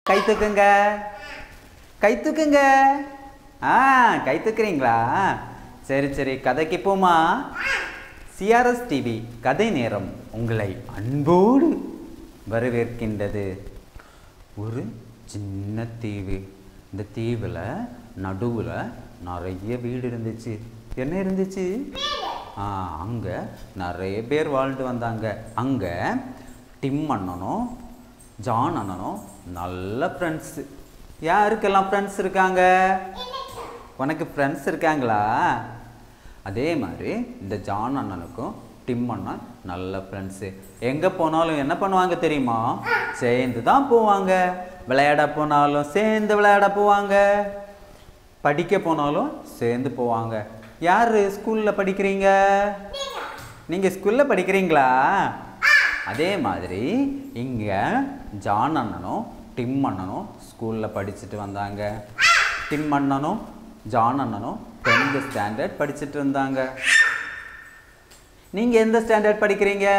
கை தூக்குங்க, கை தூக்குங்க. கை தூக்குறீங்களா? சரி சரி, கதைக்கு போமா. சிஆர்எஸ் டிவி கதை நேரம் உங்களை அன்போடு வரவேற்கின்றது. ஒரு சின்ன தீவு. இந்த தீவில் நடுவில் நிறைய வீடு இருந்துச்சு. என்ன இருந்துச்சு? அங்கே நிறைய பேர் வாழ்ந்து வந்தாங்க. அங்கே டிம் அண்ணனும் ஜான் அண்ணனும் நல்ல ஃப்ரெண்ட்ஸு. யாருக்கெல்லாம் ஃப்ரெண்ட்ஸ் இருக்காங்க? உனக்கு ஃப்ரெண்ட்ஸ் இருக்காங்களா? அதே மாதிரி இந்த ஜான் அண்ணனுக்கும் டிம் அண்ணன் நல்ல ஃப்ரெண்ட்ஸு. எங்கே போனாலும் என்ன பண்ணுவாங்க தெரியுமா? சேர்ந்து தான் போவாங்க. விளையாட போனாலும் சேர்ந்து விளையாட போவாங்க. படிக்க போனாலும் சேர்ந்து போவாங்க. யார் ஸ்கூலில் படிக்கிறீங்க? நீங்கள் ஸ்கூலில் படிக்கிறீங்களா? அதே மாதிரி இங்கே ஜான் அண்ணனும் டிம் அண்ணனும் ஸ்கூலில் படிச்சுட்டு வந்தாங்க. டிம் அண்ணனும் ஜான் அண்ணனும் 10th ஸ்டாண்டர்ட் படிச்சுட்டு இருந்தாங்க. நீங்கள் எந்த ஸ்டாண்டர்ட் படிக்கிறீங்க?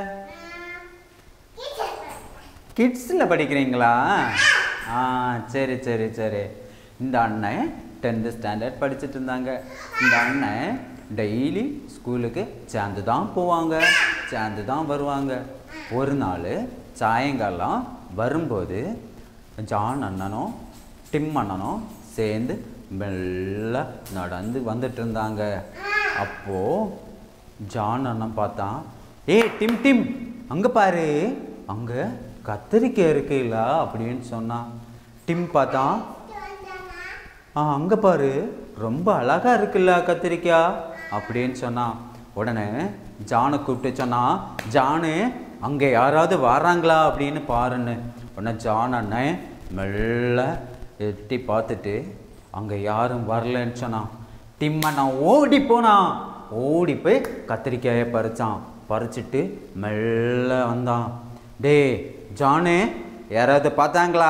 கிட்ஸில் படிக்கிறீங்களா? சரி சரி சரி. இந்த அண்ணன் 10th ஸ்டாண்டர்ட் படிச்சுட்டு இருந்தாங்க. இந்த அண்ணன் டெய்லி ஸ்கூலுக்கு சேர்ந்து தான் போவாங்க, சேர்ந்து தான் வருவாங்க. ஒரு நாள் சாயங்காலம் வரும்போது ஜான் அண்ணனும் டிம் அண்ணனும் சேர்ந்து மெல்ல நடந்து வந்துட்டு இருந்தாங்க. அப்போது ஜான் அண்ணன் பார்த்தான். டிம் டிம் அங்கே பாரு, அங்கே கத்திரிக்காய் இருக்குல்ல அப்படின்னு சொன்னான். டிம் பார்த்தான். அங்கே பாரு, ரொம்ப அழகாக இருக்குல்ல கத்திரிக்காய் அப்படின்னு சொன்னான். உடனே ஜானை கூப்பிட்டு சொன்னான், ஜானு அங்கே யாராவது வராங்களா அப்படின்னு பாருன்னு. உடனே ஜான் அண்ணன் மெல்ல எட்டி பார்த்துட்டு அங்கே யாரும் வரலன்னு சொன்னான். டிம் அண்ணன் ஓடி போனான். ஓடி போய் கத்திரிக்காயை பறிச்சான். பறிச்சுட்டு மெல்ல வந்தான். டே ஜானு, யாராவது பார்த்தாங்களா?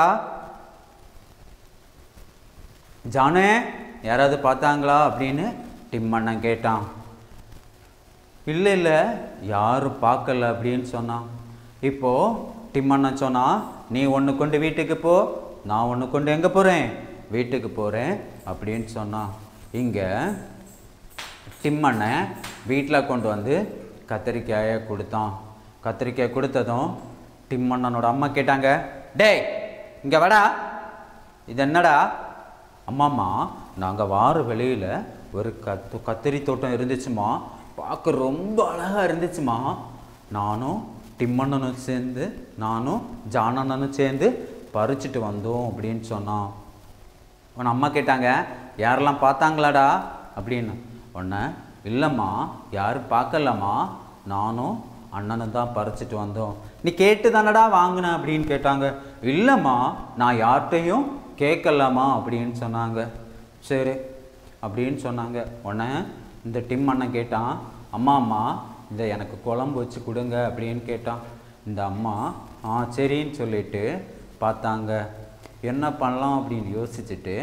ஜானு யாராவது பார்த்தாங்களா அப்படின்னு டிம் அண்ணன் கேட்டான். இல்லை இல்லை, யாரும் பார்க்கல அப்படின்னு சொன்னான். இப்போது டிம் அண்ணன் சொன்னான், நீ ஒன்று கொண்டு வீட்டுக்கு போ, நான் ஒன்று கொண்டு எங்கே போகிறேன்? வீட்டுக்கு போகிறேன் அப்படின்னு சொன்னான். இங்கே டிம் அண்ணன் வீட்டில் கொண்டு வந்து கத்திரிக்காயை கொடுத்தான். கத்திரிக்காய் கொடுத்ததும் டிம் அண்ணனோட அம்மா கேட்டாங்க, டேய் இங்கே வாடா, இது என்னடா? அம்மாம்மா, நாங்கள் வார வெளியில் ஒரு கத்திரி தோட்டம் இருந்துச்சுமா, பார்க்க ரொம்ப அழகாக இருந்துச்சுமா. நானும் டிம் அண்ணனும் சேர்ந்து, நானும் ஜான் அண்ணனும் சேர்ந்து பறிச்சுட்டு வந்தோம் அப்படின்னு சொன்னான். உன்னை அம்மா கேட்டாங்க, யாரெல்லாம் பார்த்தாங்களாடா அப்படின்னு. உடனே இல்லைம்மா, யாரும் பார்க்கலம்மா, நானும் அண்ணனும் தான் பறிச்சுட்டு வந்தோம். நீ கேட்டு தானடா வாங்கின அப்படின்னு கேட்டாங்க. இல்லைம்மா, நான் யார்கிட்டையும் கேட்கலாமா அப்படின்னு சொன்னாங்க. சரி அப்படின்னு சொன்னாங்க. உடனே இந்த டிம் அண்ணன் கேட்டான், அம்மா இந்த எனக்கு குழம்பு வச்சு கொடுங்க அப்படின்னு கேட்டான். இந்த அம்மா சரின்னு சொல்லிட்டு பார்த்தாங்க. என்ன பண்ணலாம் அப்படின்னு யோசிச்சுட்டு,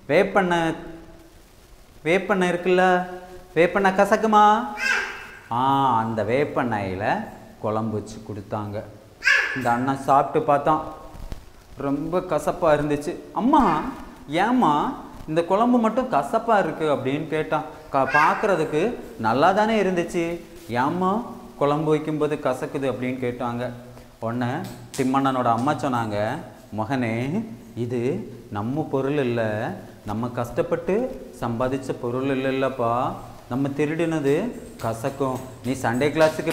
வேப்பெண்ணெய் இருக்குல்ல, வேப்பெண்ணெய் கசக்குமா? அந்த வேப்பெண்ணெயில் குழம்பு வச்சு கொடுத்தாங்க. இந்த அண்ணன் சாப்பிட்டு பார்த்தான். ரொம்ப கசப்பாக இருந்துச்சு. அம்மா ஏம்மா இந்த குழம்பு மட்டும் கசப்பாக இருக்குது அப்படின்னு கேட்டான். பார்க்குறதுக்கு நல்லா தானே இருந்துச்சு, ஏம்மா குழம்பு வைக்கும்போது கசக்குது அப்படின்னு கேட்டாங்க. உடனே டிம்மண்ணனோட அம்மா சொன்னாங்க, மகனே இது நம்ம பொருள் இல்லை, நம்ம கஷ்டப்பட்டு சம்பாதிச்ச பொருள் இல்லைல்லப்பா, நம்ம திருடினது கசக்கும். நீ சண்டே கிளாஸுக்கு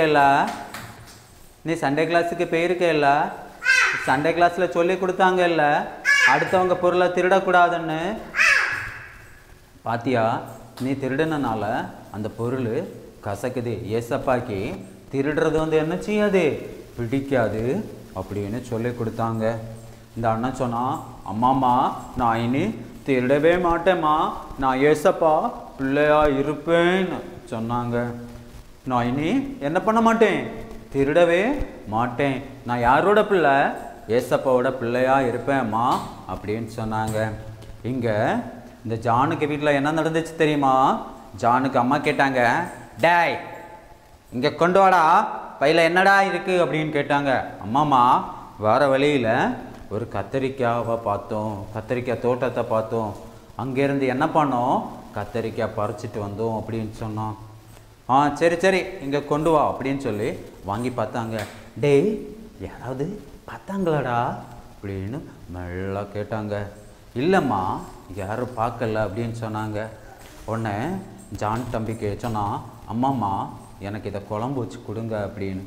போயிருக்கேல்ல, சண்டே கிளாஸில் சொல்லி கொடுத்தாங்கல்ல அடுத்தவங்க பொருளை திருடக்கூடாதுன்னு. பாத்தியா, நீ திருடினால அந்த பொருள் கசக்குது. ஏசப்பாக்கு திருடுறது என்ன செய்யாது, பிடிக்காது அப்படின்னு சொல்லி கொடுத்தாங்க. இந்த அண்ணன் சொன்னான், அம்மாம்மா நான் இனி திருடவே மாட்டேம்மா, நான் ஏசப்பா பிள்ளையா இருப்பேன்னு சொன்னாங்க. நான் இனி என்ன பண்ண மாட்டேன், திருடவே மாட்டேன், நான் யாரோட பிள்ளை, ஏசப்பாவோட பிள்ளையா இருப்பேம்மா அப்படின்னு சொன்னாங்க. இங்கே இந்த ஜானுக்கு வீட்டில் என்ன நடந்துச்சு தெரியுமா? ஜானுக்கு அம்மா கேட்டாங்க, டேய் இங்கே கொண்டு வாடா, பையில் என்னடா இருக்குது அப்படின்னு கேட்டாங்க. அம்மாம்மா வர வழியில் ஒரு கத்தரிக்காவை பார்த்தோம், கத்தரிக்காய் தோட்டத்தை பார்த்தோம், அங்கேருந்து என்ன பண்ணோம், கத்தரிக்காய் பறிச்சிட்டு வந்தோம் அப்படின்னு சொன்னோம். சரி சரி இங்கே கொண்டு வா அப்படின்னு சொல்லி வாங்கி பார்த்தாங்க. டேய் யாராவது பார்த்தாங்களாடா அப்படின்னு மெல்ல கேட்டாங்க. இல்லைம்மா யாரும் பார்க்கல அப்படின்னு சொன்னாங்க. உடனே ஜான் தம்பிக்கு சொன்னான், அம்மாம்மா எனக்கு இதை குழம்பு வச்சு கொடுங்க அப்படின்னு.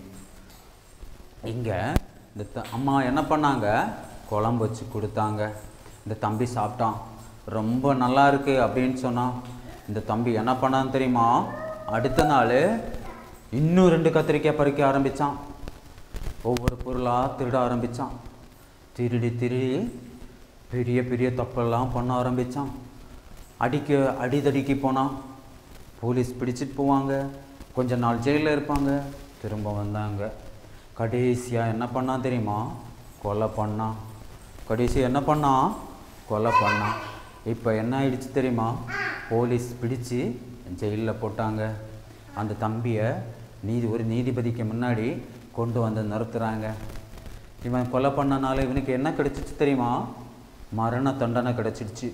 இங்கே இந்த அம்மா என்ன பண்ணாங்க, குழம்பு வச்சு கொடுத்தாங்க. இந்த தம்பி சாப்பிட்டான், ரொம்ப நல்லா இருக்குது அப்படின்னு சொன்னான். இந்த தம்பி என்ன பண்ணான்னு தெரியுமா, அடுத்த நாள் இன்னும் 2 கத்திரிக்காய் பறிக்க ஆரம்பித்தான். ஒவ்வொரு பொருளாக திருட ஆரம்பித்தான். திருடி பெரிய பெரிய தப்பெல்லாம் பண்ண ஆரம்பித்தான். அடிதடிக்கு போனான். போலீஸ் பிடிச்சிட்டு போவாங்க, கொஞ்ச நாள் ஜெயிலில் இருப்பாங்க, திரும்ப வந்தாங்க. கடைசியாக என்ன பண்ணான் தெரியுமா, கொலை பண்ணான். கடைசியாக என்ன பண்ணான், கொலை பண்ணான். இப்போ என்ன ஆயிடுச்சு தெரியுமா, போலீஸ் பிடிச்சி ஜெயிலில் போட்டாங்க. அந்த தம்பியை ஒரு நீதிபதிக்கு முன்னாடி கொண்டு வந்து நிறுத்துகிறாங்க. இவன் கொலை பண்ணனால இவனுக்கு என்ன கிடைச்சிச்சு தெரியுமா, மரண தண்டனை கிடைச்சிடுச்சு.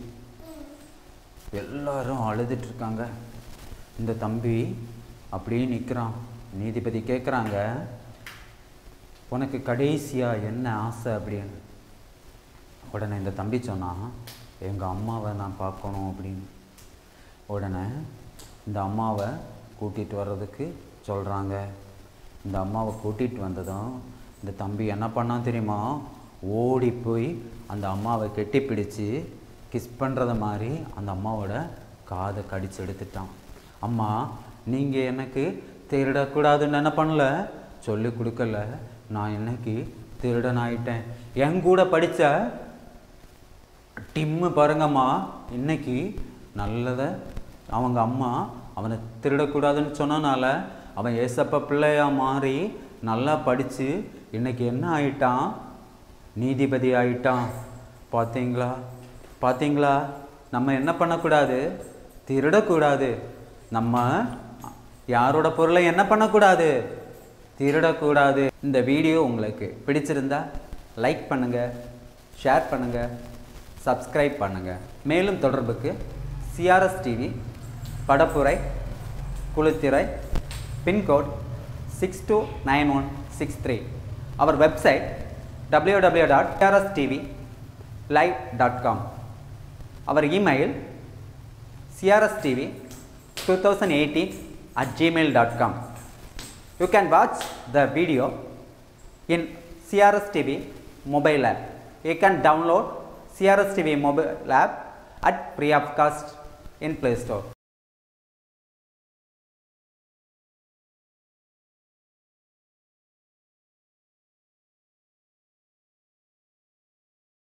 எல்லாரும் அழுதுட்ருக்காங்க. இந்த தம்பி அப்படியே நிற்கிறான். நீதிபதி கேட்குறாங்க, உனக்கு கடைசியாக என்ன ஆசை அப்படின்னு. உடனே இந்த தம்பி சொன்னான், எங்கள் அம்மாவை நான் பார்க்கணும் அப்படின்னு. உடனே இந்த அம்மாவை கூட்டிகிட்டு வர்றதுக்கு சொல்கிறாங்க. இந்த அம்மாவை கூட்டிகிட்டு வந்ததும் இந்த தம்பி என்ன பண்ணான் தெரியுமா, ஓடி போய் அந்த அம்மாவை கெட்டி பிடிச்சி கிஸ் பண்ணுறது மாதிரி அந்த அம்மாவோட காதை கடிச்சு எடுத்துட்டான். அம்மா நீங்கள் எனக்கு திருடக்கூடாதுன்னு என்ன பண்ணல, சொல்லி கொடுக்கல, நான் இன்னைக்கு திருடன் ஆயிட்டேன். என் கூட படித்த டிம்மு பாருங்கம்மா, இன்னைக்கு நல்லதை அவங்க அம்மா அவனை திருடக்கூடாதுன்னு சொன்னனால அவன் ஏசப்பா பிள்ளையாக மாறி நல்லா படித்து இன்னைக்கு என்ன ஆயிட்டான், நீதிபதி ஆயிட்டான். பார்த்தீங்களா நம்ம என்ன பண்ணக்கூடாது, திருடக்கூடாது. நம்ம யாரோட பொருளை என்ன பண்ணக்கூடாது, திருடக்கூடாது. இந்த வீடியோ உங்களுக்கு பிடிச்சிருந்தா லைக் பண்ணுங்கள், ஷேர் பண்ணுங்கள், சப்ஸ்கிரைப் பண்ணுங்கள். மேலும் தொடர்புக்கு CRS TV, படப்புரை, குளித்திரை, pincode 629163. Our website www.crstv.live.com. Our email crstv2018@gmail.com. You can watch the video in CRS TV mobile app. You can download CRS TV mobile app at free of cost in Play Store.